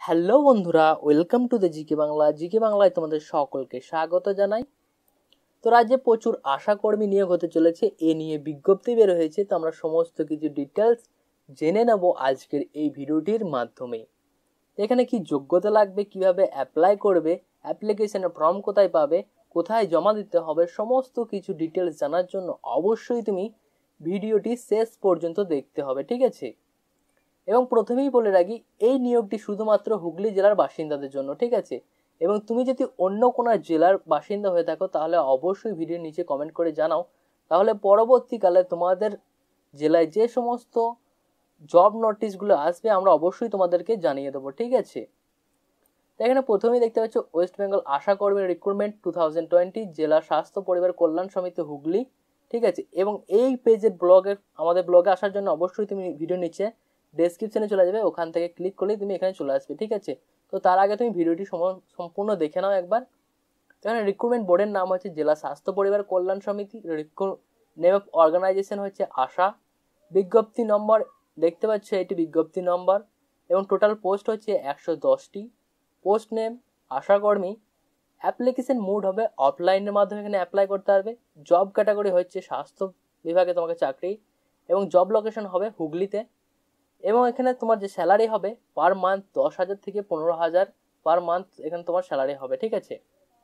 Hello বন্ধুরা, welcome to the GK Bangla. GK বাংলায় তোমাদের সকলকে স্বাগত জানাই। তো রাজ্যে প্রচুর আশাকর্মী নিয়োগ হতে চলেছে, এ নিয়ে বিজ্ঞপ্তি বের হয়েছে। তো আমরা সমস্ত কিছু ডিটেলস জেনে নেব আজকের এই ভিডিওটির মাধ্যমে। এখানে কি যোগ্যতা লাগবে, কিভাবে অ্যাপ্লাই করবে, অ্যাপ্লিকেশনের ফর্ম কোথায় পাবে, কোথায় জমা দিতে হবে, সমস্ত কিছু ডিটেলস জানার জন্য অবশ্যই তুমি ভিডিওটি শেষ পর্যন্ত দেখতে হবে, ঠিক আছে। এবং প্রথমেই বলে রাখি, এই নিয়োগটি শুধুমাত্র হুগলি জেলার বাসিন্দাদের জন্য, ঠিক আছে। এবং তুমি যদি অন্য কোনো জেলার বাসিন্দা হয়ে থাকো তাহলে অবশ্যই ভিডিওর নিচে কমেন্ট করে জানাও, তাহলে পরবর্তীকালে তোমাদের জেলায় যে সমস্ত জব নোটিশগুলো আসবে আমরা অবশ্যই তোমাদেরকে জানিয়ে দেবো, ঠিক আছে। এখানে প্রথমেই দেখতে পাচ্ছ ওয়েস্ট বেঙ্গল আশা কর্মী রিক্রুটমেন্ট 2020, জেলা স্বাস্থ্য পরিবার কল্যাণ সমিতি হুগলি, ঠিক আছে। এবং এই পেজের আমাদের ব্লগে আসার জন্য অবশ্যই তুমি ভিডিও নিচে ডেসক্রিপশনে চলে যাবে, ওখান থেকে ক্লিক করলেই তুমি এখানে চলে আসবে, ঠিক আছে। তো তার আগে তুমি ভিডিওটি সম্পূর্ণ দেখে নাও একবার। এখানে রিক্রুটমেন্ট বোর্ডের নাম হচ্ছে জেলা স্বাস্থ্য পরিবার কল্যাণ সমিতি, নেম অফ অর্গানাইজেশন হচ্ছে আশা। বিজ্ঞপ্তি নম্বর দেখতে পাচ্ছ, এটি বিজ্ঞপ্তি নম্বর। এবং টোটাল পোস্ট হচ্ছে 110টি। পোস্ট নেম আশাকর্মী। অ্যাপ্লিকেশন মোড হবে অফলাইনের মাধ্যমে এখানে অ্যাপ্লাই করতে পারবে। জব ক্যাটাগরি হচ্ছে স্বাস্থ্য বিভাগে তোমাকে চাকরি, এবং জব লোকেশন হবে হুগলিতে। এবং এখানে তোমার যে স্যালারি হবে পার মান্থ 10,000 থেকে 15,000 পার মান্থ এখানে তোমার স্যালারি হবে, ঠিক আছে।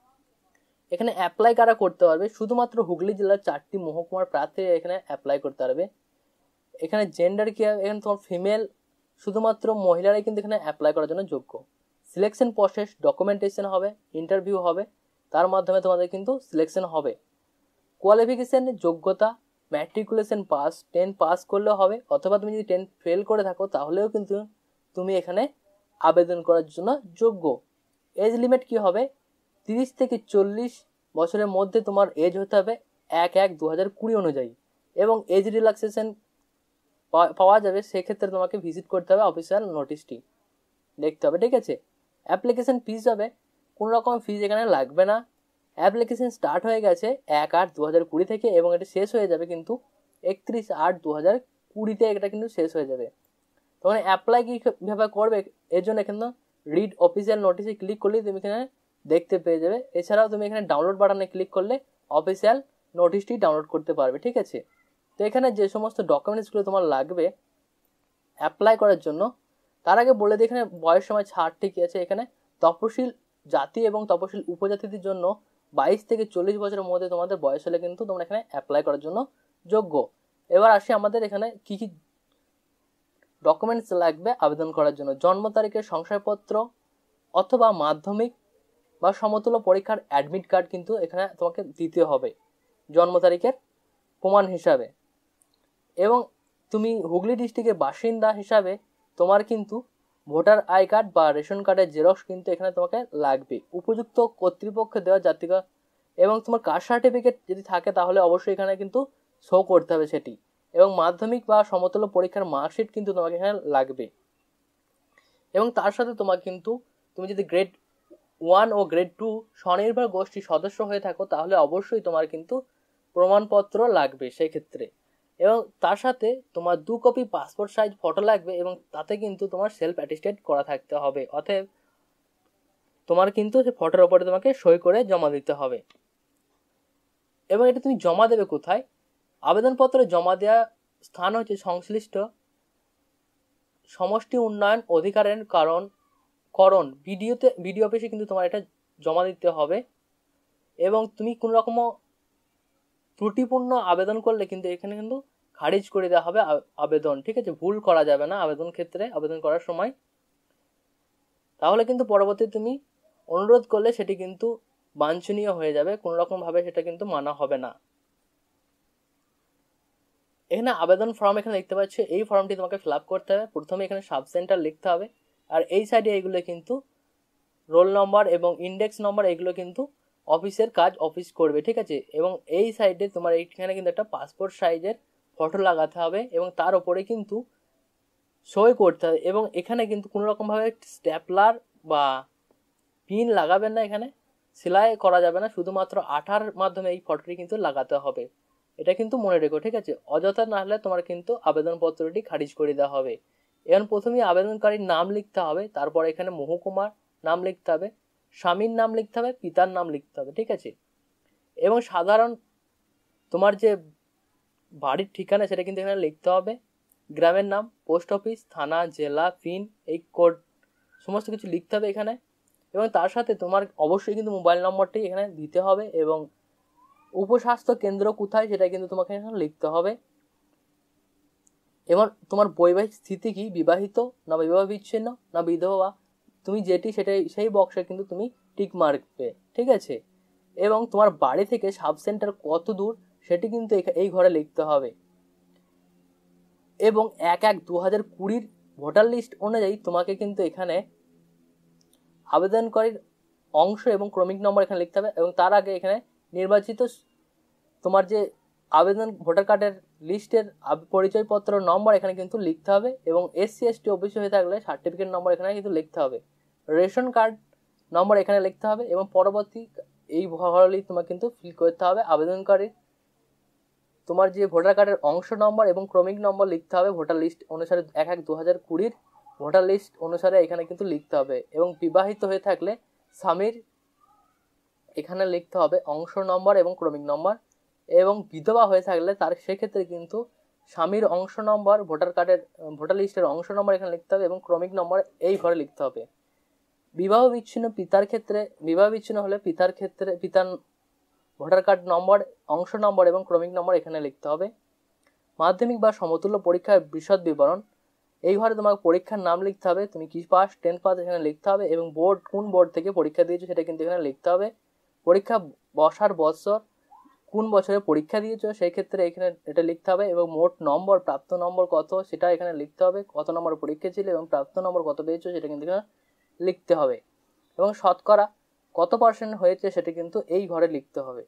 এখানে অ্যাপ্লাই কারা করতে পারবে, শুধুমাত্র হুগলি জেলার 4টি মহকুমার প্রার্থী এখানে অ্যাপ্লাই করতে পারবে। এখানে জেন্ডার কি, এখানে তোমার ফিমেল, শুধুমাত্র মহিলারাই কিন্তু এখানে অ্যাপ্লাই করার জন্য যোগ্য। সিলেকশন প্রসেস ডকুমেন্টেশন হবে, ইন্টারভিউ হবে, তার মাধ্যমে তোমাদের কিন্তু সিলেকশন হবে। কোয়ালিফিকেশানের যোগ্যতা ম্যাট্রিকুলেশন পাস, 10 পাস করলেও হবে, অথবা তুমি যদি 10 ফেল করে থাকো তাহলেও কিন্তু তুমি এখানে আবেদন করার জন্য যোগ্য। এজ লিমিট কি হবে, 30 থেকে 40 বছরের মধ্যে তোমার এজ হতে হবে 1/1/2020 অনুযায়ী। এবং এজ রিল্যাক্সেশন পাওয়া যাবে, সেক্ষেত্রে তোমাকে ভিজিট করতে হবে অফিসিয়াল নোটিশটি দেখতে হবে, ঠিক আছে। অ্যাপ্লিকেশন ফিস হবে, কোনো রকম ফিস এখানে লাগবে না। অ্যাপ্লিকেশন স্টার্ট হয়ে গেছে 1/8/2020 থেকে, এবং এটা শেষ হয়ে যাবে কিন্তু 31/8/2020 এটা কিন্তু শেষ হয়ে যাবে। তখন অ্যাপ্লাই কীভাবে করবে, এর জন্য এখানে রিড অফিসিয়াল নোটিশে ক্লিক করলেই তুমি এখানে দেখতে পেয়ে যাবে। এছাড়াও তুমি এখানে ডাউনলোড বাটনে ক্লিক করলে অফিসিয়াল নোটিশটি ডাউনলোড করতে পারবে, ঠিক আছে। তো এখানে যে সমস্ত ডকুমেন্টসগুলো তোমার লাগবে অ্যাপ্লাই করার জন্য, তার আগে বলে দিই এখানে বয়স সময় ছাড় ঠিকই আছে। এখানে তপশিল জাতি এবং তপশিল উপজাতিদের জন্য 22 থেকে 40 বছরের মধ্যে তোমাদের বয়স হলে কিন্তু তোমরা এখানে অ্যাপ্লাই করার জন্য যোগ্য। এবার আসি আমাদের এখানে কি কি ডকুমেন্টস লাগবে আবেদন করার জন্য। জন্ম তারিখের শংসাপত্র অথবা মাধ্যমিক বা সমতুল্য পরীক্ষার অ্যাডমিট কার্ড কিন্তু এখানে তোমাকে দিতে হবে জন্ম তারিখের প্রমাণ হিসাবে। এবং তুমি হুগলি ডিস্ট্রিক্টের বাসিন্দা হিসাবে তোমার কিন্তু ভোটার আই কার্ড বা রেশন কার্ডের জেরক্স কিন্তু এখানে তোমাকে লাগবে, উপযুক্ত কর্তৃপক্ষের দেওয়া জাতীয়। এবং তোমার কাস্ট সার্টিফিকেট যদি থাকে তাহলে অবশ্যই এখানে কিন্তু শো করতে হবে সেটি। এবং মাধ্যমিক বা সমতুল্য পরীক্ষার মার্কশিট কিন্তু তোমাকে এখানে লাগবে। এবং তার সাথে তোমার কিন্তু তুমি যদি গ্রেড 1 ও গ্রেড 2 স্বনির্ভর গোষ্ঠীর সদস্য হয়ে থাকো তাহলে অবশ্যই তোমার কিন্তু প্রমাণপত্র লাগবে সেই ক্ষেত্রে। এবং তার সাথে তোমার 2 কপি পাসপোর্ট সাইজ ফটো লাগবে, এবং তাতে কিন্তু তোমার সেলফ অ্যাটেস্টেড করা থাকতে হবে, অতএব তোমার কিন্তু সেই ফটোর ওপরে তোমাকে সই করে জমা দিতে হবে। এবং এটা তুমি জমা দেবে কোথায়, আবেদনপত্র জমা দেওয়া স্থান হচ্ছে সংশ্লিষ্ট সমষ্টি উন্নয়ন অধিকারের করণ বিডিও অফিসে কিন্তু তোমার এটা জমা দিতে হবে। এবং তুমি কোনো রকম ত্রুটিপূর্ণ আবেদন করলে কিন্তু এখানে কিন্তু খারিজ করে দেওয়া হবে আবেদন, ঠিক আছে। ভুল করা যাবে না আবেদন ক্ষেত্রে, আবেদন করার সময়। তাহলে কিন্তু পরবর্তীতে তুমি অনুরোধ করলে সেটি কিন্তু বাঞ্ছনীয় হয়ে যাবে, কোনো রকম ভাবে সেটা কিন্তু মানা হবে না। এখানে আবেদন ফর্ম এখানে দেখতে পাচ্ছ, এই ফর্মটি তোমাকে ফিল আপ করতে হবে। প্রথমে এখানে সাব সেন্টার লিখতে হবে, আর এই সাইডে এইগুলো কিন্তু রোল নম্বর এবং ইন্ডেক্স নম্বর, এগুলো কিন্তু অফিসের কাজ অফিস করবে, ঠিক আছে। এবং এই সাইডে তোমার এইখানে কিন্তু একটা পাসপোর্ট সাইজের ফটো লাগাতে হবে, এবং তার উপরে কিন্তু সই করতে হবে। এবং এখানে কিন্তু কোনো রকমভাবে স্ট্যাপলার বা পিন লাগাবেন না, এখানে সেলাই করা যাবে না, শুধুমাত্র আঠার মাধ্যমে এই ফটোটি কিন্তু লাগাতে হবে, এটা কিন্তু মনে রেখো, ঠিক আছে। অযথা না হলে তোমার কিন্তু আবেদনপত্রটি খারিজ করে দেওয়া হবে। এখন প্রথমেই আবেদনকারীর নাম লিখতে হবে, তারপর এখানে মহকুমার নাম লিখতে হবে, স্বামীর নাম লিখতে হবে, পিতার নাম লিখতে হবে, ঠিক আছে। এবং সাধারণ তোমার যে বাড়ির ঠিকানা সেটা কিন্তু এখানে লিখতে হবে, গ্রামের নাম, পোস্ট অফিস, থানা, জেলা, পিন, এই কোড সমস্ত কিছু লিখতে হবে এখানে। এবং তার সাথে তোমার অবশ্যই কিন্তু মোবাইল নম্বরটি এখানে দিতে হবে, এবং উপস্বাস্থ্য কেন্দ্র কোথায় সেটা কিন্তু তোমাকে এখানে লিখতে হবে। এবং তোমার বৈবাহিক স্থিতি কি, বিবাহিত না বিবাহ বিচ্ছিন্ন না বিধবা, তুমি যেটি সেটাই সেই বক্সে কিন্তু তুমি টিক মারবে, ঠিক আছে। এবং তোমার বাড়ি থেকে সাব সেন্টার কত দূর সেটি কিন্তু এই ঘরে লিখতে হবে। এবং 1/1/2020 ভোটার লিস্ট অনুযায়ী তোমাকে কিন্তু এখানে আবেদনকারীর অংশ এবং ক্রমিক নম্বর এখানে লিখতে হবে। এবং তার আগে এখানে নির্বাচিত তোমার যে আবেদন ভোটার কার্ডের লিস্টের পরিচয়পত্র নম্বর এখানে কিন্তু লিখতে হবে। এবং SC ST OBC হয়ে থাকলে সার্টিফিকেট নম্বর এখানে কিন্তু লিখতে হবে, রেশন কার্ড নম্বর এখানে লিখতে হবে। এবং পরবর্তী এই ঘরগুলি তোমাকে কিন্তু ফিল করতে হবে। আবেদনকারীর তোমার যে ভোটার কার্ডের অংশ নম্বর এবং ক্রমিক নম্বর লিখতে হবে ভোটার লিস্ট অনুসারে, 1/1/2020 ভোটার লিস্ট অনুসারে এখানে কিন্তু লিখতে হবে। এবং বিবাহিত হয়ে থাকলে স্বামীর এখানে লিখতে হবে অংশ নম্বর এবং ক্রমিক নম্বর। এবং বিধবা হয়ে থাকলে তার সেক্ষেত্রে কিন্তু স্বামীর অংশ নম্বর, ভোটার কার্ডের ভোটার লিস্টের অংশ নম্বর এখানে লিখতে হবে এবং ক্রমিক নম্বর এই ঘরে লিখতে হবে। বিবাহ বিচ্ছিন্ন পিতার ক্ষেত্রে, বিবাহ বিচ্ছিন্ন হলে পিতার ক্ষেত্রে পিতার ভোটার কার্ড নম্বর, অংশ নম্বর এবং ক্রমিক নম্বর এখানে লিখতে হবে। মাধ্যমিক বা সমতুল্য পরীক্ষার বিশদ বিবরণ, এই ঘরে তোমাকে পরীক্ষার নাম লিখতে হবে, তুমি কি পাস, 10th পাস এখানে লিখতে হবে। এবং বোর্ড, কোন বোর্ড থেকে পরীক্ষা দিয়েছো সেটা কিন্তু এখানে লিখতে হবে। পরীক্ষা বসার বছর, কোন বছরে পরীক্ষা দিয়েছো সেই ক্ষেত্রে এখানে এটা লিখতে হবে। এবং মোট নম্বর, প্রাপ্ত নম্বর কত সেটা এখানে লিখতে হবে, কত নম্বর পরীক্ষা ছিল এবং প্রাপ্ত নম্বর কত পেয়েছো সেটা কিন্তু এখানে লিখতে হবে। এবং শতকরা কত % হয়েছে সেটা কিন্তু এই ঘরে লিখতে হবে।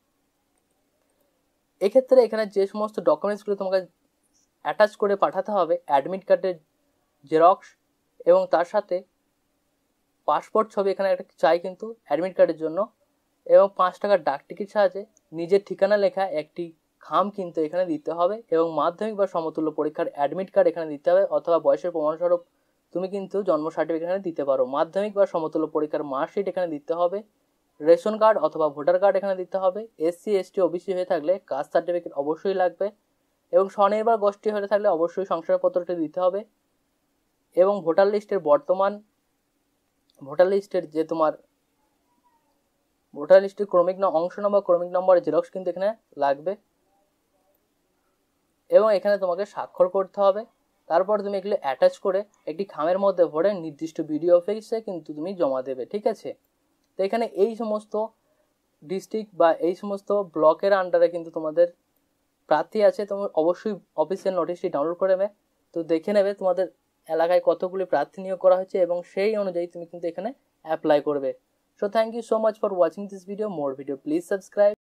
এক্ষেত্রে এখানে যে সমস্ত ডকুমেন্টসগুলো তোমাকে অ্যাটাচ করে পাঠাতে হবে, অ্যাডমিট কার্ডের জেরক্স এবং তার সাথে পাসপোর্ট ছবি এখানে একটা চাই কিন্তু অ্যাডমিট কার্ডের জন্য। এবং 5 টাকার ডাক টিকিট সাহায্যে নিজের ঠিকানা লেখা একটি খাম কিন্তু এখানে দিতে হবে। এবং মাধ্যমিক বা সমতুল্য পরীক্ষার অ্যাডমিট কার্ড এখানে দিতে হবে, অথবা বয়সের প্রমাণস্বরূপ তুমি কিন্তু জন্ম সার্টিফিকেট এখানে দিতে পারো। মাধ্যমিক বা সমতুল্য পরীক্ষার মার্কশিট এখানে দিতে হবে, রেশন কার্ড অথবা ভোটার কার্ড এখানে দিতে হবে। SC ST OBC হয়ে থাকলে কাস্ট সার্টিফিকেট অবশ্যই লাগবে। এবং স্বনির্ভর গোষ্ঠী হয়ে থাকলে অবশ্যই শংসাপত্রটি দিতে হবে। এবং ভোটার লিস্টের বর্তমান ভোটার লিস্টের যে তোমার ভোটার লিস্টের ক্রমিক অংশ নম্বর, ক্রমিক নম্বরের জেরক্স কিন্তু এখানে লাগবে। এবং এখানে তোমাকে স্বাক্ষর করতে হবে। তারপর তুমি এগুলো অ্যাটাচ করে একটি খামের মধ্যে ভরে নির্দিষ্ট বিডিও অফিসে কিন্তু তুমি জমা দেবে, ঠিক আছে। তো এখানে এই সমস্ত ডিস্ট্রিক্ট বা এই সমস্ত ব্লকের আন্ডারে কিন্তু তোমাদের প্রার্থী আছে, তোমার অবশ্যই অফিসিয়াল নোটিশটি ডাউনলোড করে নেবে। তো দেখে নেবে তোমাদের এলাকায় কতগুলি প্রার্থী নিয়োগ করা হয়েছে এবং সেই অনুযায়ী তুমি কিন্তু এখানে অ্যাপ্লাই করবে। So thank you so much for watching this video. More video, please subscribe.